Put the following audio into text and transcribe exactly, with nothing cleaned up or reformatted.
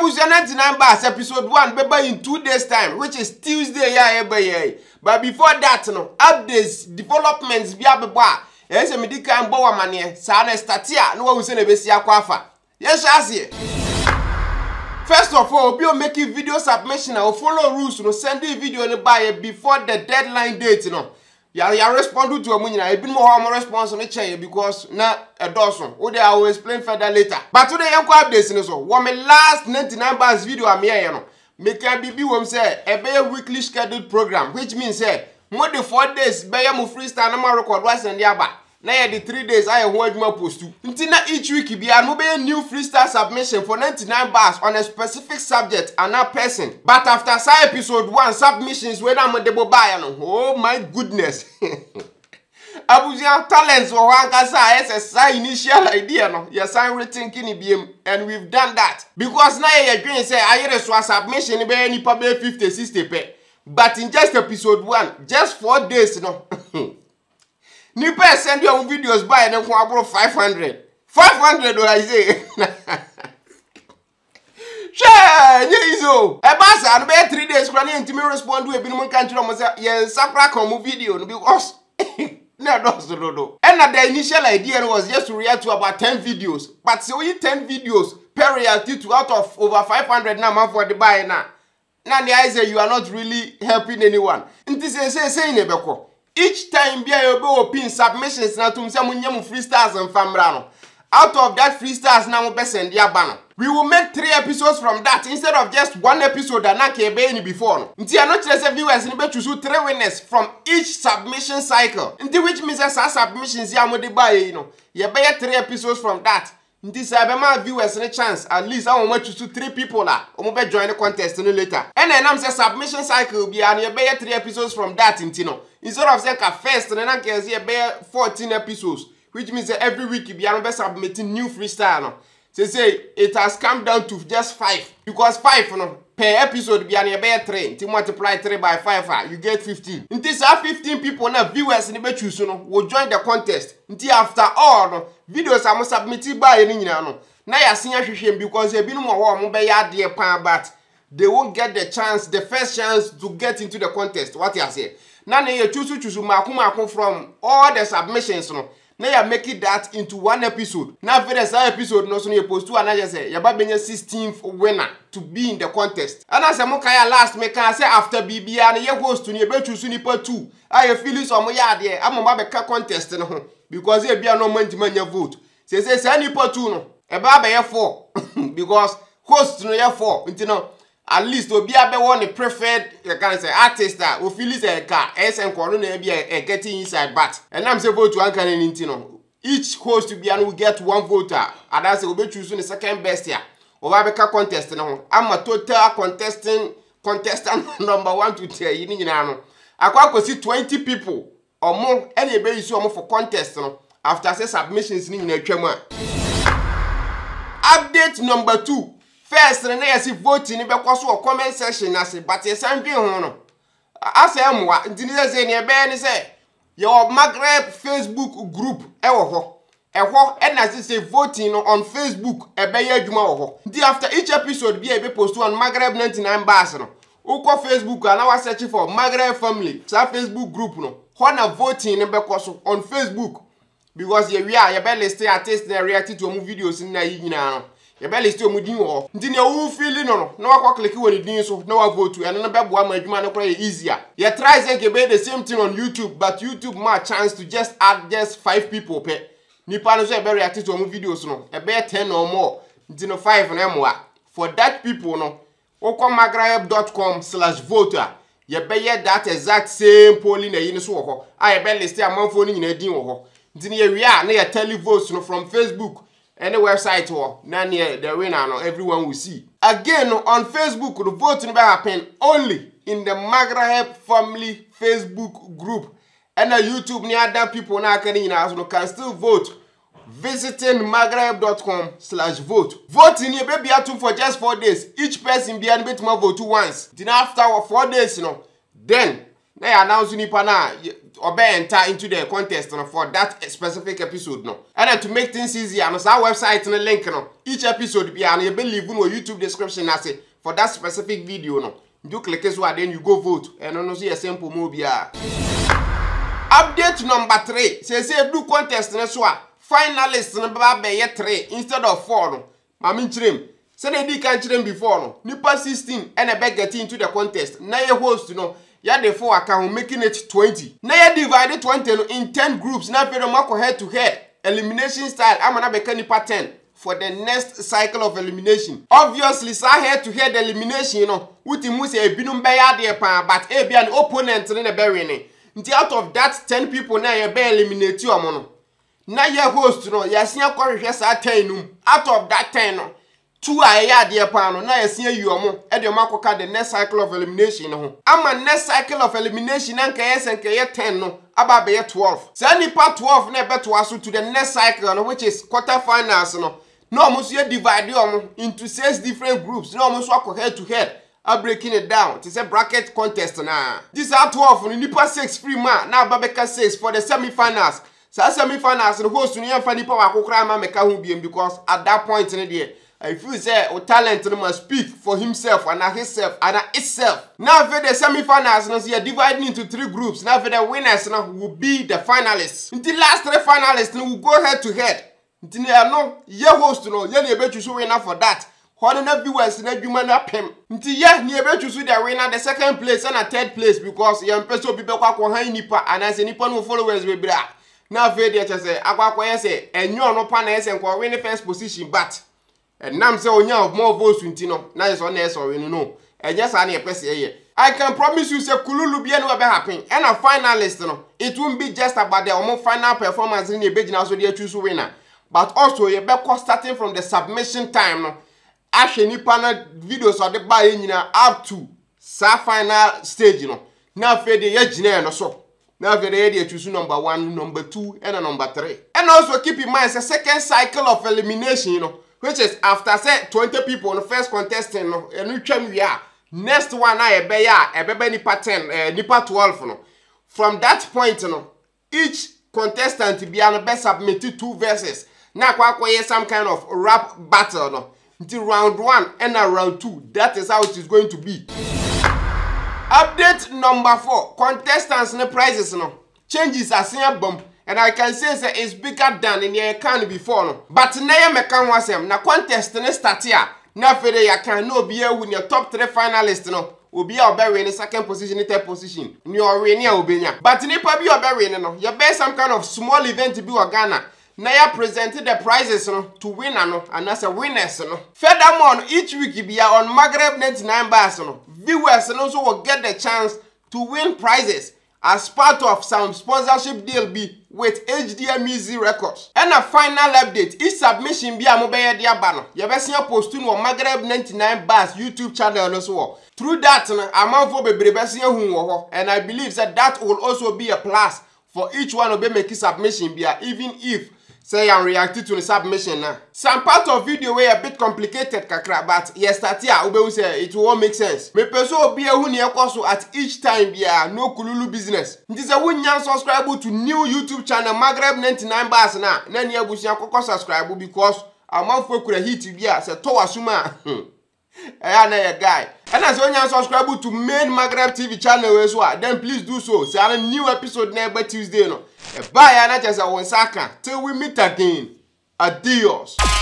Ebusia ninety-nine bars episode one beba in two days time, which is Tuesday ya ebe. But before that no, updates, developments bi abeba. Ese me di kan bo wa mane sa na startia no wa hu se na besi akwa afa. Yes asie. First of all, be making video submission or follow rules no send the video ni buy before the deadline date no. Ya ya respond to amunyina e bi mo ho mo response no chain because na e doson. O dey I will explain further later. But today yanko updates ni so. Wo me last ninety-nine bars video am here no. Make can be wom say e be a weekly scheduled program, which means say mo the four days be ya mo freestyle na ma record wa send ya ba. Na ya the three days I ho adwuma post tu. Nti na each week be an mo be a new freestyle submission for ninety-nine bars on a specific subject and a person. But after say episode one submissions when am de bo buy no. Oh my goodness. Abuja talents or one kasa as a initial idea no. You sign rethinking biem and we've done that. Because now you dream say I hear so submission be any probably fifty sixty pay. But in just episode one, just four days no. Nipa send your videos by and then abro five hundred. five hundred what I say. Sure, yezo. E ba sa no be three days kwa na ntimi respond we binum kan kiro mo say ye sapra kom video no because na does no no. And the initial idea was just to react to about ten videos. But so you ten videos per react to out of over five hundred na man for the buy na. Na the I say you are not really helping anyone. Nti say say say ne beko. Each time bia you be pin submissions na tum say munye mu freestyles and famra no. Out of that freestyles na mo be send ya ba no. We will make three episodes from that instead of just one episode that na ke be ni before no. Nti I no tell say viewers ni be choose three winners from each submission cycle. Nti which means that submissions ya mo de buy you know. You be three episodes from that. Nti say be ma viewers any chance at least I want choose three people la. O mo be join the contest no later. And then am say submission cycle be and you be three episodes from that nti no. Instead of saying first and then can see be fourteen episodes, which means that every week you be submitting new freestyle no. Say say it has come down to just five because five no per episode be an be three. To multiply three by five, you get fifteen. In this fifteen people now viewers in the choose no will join the contest. Until after all no videos are submitted by any no. Now you see hwehwem because they be no more mo be ya de pan but they won't get the chance, the first chance to get into the contest. What you say? Now you choose choose maku maku from all the submissions no. Now you make it that into one episode. Now for the same episode, no so you post to another say you ba benye sixteenth winner to be in the contest. And as mo kaya last me can say after B B and you host to you be choose nipa two. I you feel so mo ya there. Am mo ba be contest no ho because e bia no man manya vote. Say say say nipa two no. E ba be four because host no ya four. Nti no at least obi abe one preferred you can say artist that o feel is a car S and corner na be a getting inside but and am say vote one can nti no each host to be and will get one voter and that's we be choose the second best here over beka contest no am a total contesting contestant number one to ten yin nyina no akwa kosi twenty people or more any be use omo for contest no after say submissions ni nyina twam a update number two. First, na yesi voting ni be kwaso o comment section na se but ye san dwen ho no ase amwa ntini se ne be ni se your Maghreb Facebook group e wo ho e ho e na se voting no on Facebook e be ya adwuma wo ho nti after each episode be e be post on Maghreb ninety-nine bars no uko Facebook na wa search for Maghreb family sa Facebook group no ho na voting ni be kwaso on Facebook because ye we are ye be list artist na react to mu videos na yi nyina no ye be list omu din wo nti ne wo feel no no na wa click woni din so na wa vote and na be boa ma adwuma no kwa easier ye try say ke be the same thing on YouTube but YouTube ma chance to just add just five people pe nipa no so e be react to omu videos no e be ten or more nti no five na moa for that people no okwa maghreb dot com slash voter ye be ye that exact same polling na yin so ho a ye be list amanfo ni nyina din wo ho nti ne ye wi a na ye tele votes no from Facebook any website or na near the winner no everyone will see again no, on Facebook the vote will happen only in the Maghreb family Facebook group and the YouTube near other people now can you know can still vote visiting maghreb dot com slash vote voting you baby at for just four days each person be able to vote once then after four days you know then na ya announce nipa na obe enter into the contest no for that specific episode no. And to make things easier, no our website no link no. Each episode be and you believe no YouTube description na say for that specific video no. You click so then you go vote and no see a simple move ya. Update number three. Say say do contest na so finalists no ba be ye three instead of four no. Mami chirem. Say they did can chirem before no. Nipa sixteen and a be get into the contest. Na ye host no. Ya the four account making it twenty. Na ya divided twenty no in ten groups. Na very mako head to head. Elimination style. I'm gonna be nipa ten for the next cycle of elimination. Obviously, sa head to head elimination, you know. Uti muse e binum be ya de pa, but e be an opponent in the berry. Nti out of that ten people na ye be eliminate you amono. Na ye host no, ya siya kwa hwehwe sa ten num. Out of that ten no, two a ya de pa no, na ye siya you amo. E de makoka the next cycle of elimination no. Ama next cycle of elimination na nka yes nka ye ten no, aba be ye twelve. Sa nipa twelve na be to aso to the next cycle no, which is quarter finals no. No almost you divide them into six different groups. No almost walk head to head. I'm breaking it down. It's a bracket contest now. This are twelve. You need six free man. Now Babeka six for the semi-finals. So semi-finals the host you need to power kokra make a because at that point in the day, I feel say o talent must speak for himself and himself and itself. Now for the semi-finals, now you are dividing into three groups. Now for the winners now will be the finalists. In the last three finalists, now will go head to head. Ntini no ye host no ye na ebechusu winner for that. Hono na viewers na dwuma na pem. Nti ye na ebechusu the winner the second place and a third place because ye mpeso bi be kwa kwa han nipa anase nipa no followers we bra. Na fe de che say akwa kwa ye say enyo no pa na ye say kwa win first position but enam say onya of more votes nti no na ye so na ye so win no. Enye sa na ye pese ye. I can promise you say kululu bia no be happen. And a finalist no it won't be just about the omo final performance in the ebegina so they choose winner. But also, you better starting from the submission time. No, actually, nipa na videos or the buy up to sa final stage. You know, now for the engineer no so. Now for the area choose number one, number two, and a number three. And also keep in mind, it's a second cycle of elimination. You know, which is after say twenty people on the first contestant. No, and which one we are. Next one I be ya, a be nipa ten, uh, nipa twelve. No, from that point, you know, each contestant be on the best submitted two verses. Na kwa kwa some kind of rap battle no. Until round one and round two. That is how it is going to be. Update number four. Contestants and prizes no. Changes are seen bomb. And I can say that it's bigger than in the can before no. But na ya mekan wasem na contest ne start here. Na fere ya can no be win your top three finalists no. Obi a obe win second position, third position. Ni o win ya obenya. But nipa bi obe win no. You be some kind of small event bi wa Ghana. Naya presented the prizes no, to win no, and as a winners no. Furthermore, each week be on Maghreb ninety-nine bars no. Viewers and also will get the chance to win prizes as part of some sponsorship deal be with H D M E Z Records. And a final update, each submission be a mobile dia bano. You best see posting on Maghreb ninety-nine bars YouTube channel also. Through that, amount for be and I believe that that will also be a plus for each one of them making submission be even if say I'm reacting to the submission now. Some part of video were a bit complicated kakra, but yes that here ube say it won't make sense. Me person be a who near so at each time be a no kululu business. This is a win yan subscribe to new YouTube channel Maghreb ninety-nine bars now. Then you busia koko subscribe because a month for could hit be a say to asuma. I know a guy. And as when you subscribe to main Maghreb T V channel as well, then please do so. See a new episode next Tuesday no. Bye, and I just want Saka. Till we meet again. Adios.